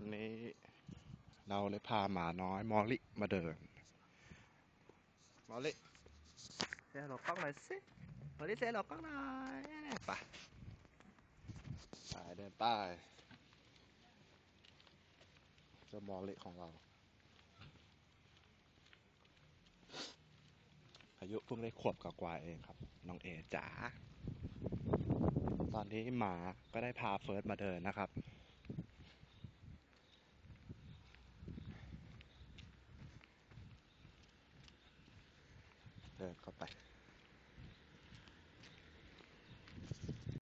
วันนี้เราเลยพาหมาน้อยมอลลิมาเดินมอลลิเซลล์กล้องหน่อยสิมอลลิเซลล์กล้องหน่อยไปเดินใต้เจ้ามอลลิของเราอายุเพิ่งได้ขวบกว่าเองครับน้องเอจ๋าตอนนี้หมาก็ได้พาเฟิร์สมาเดินนะครับเดินเข้าไป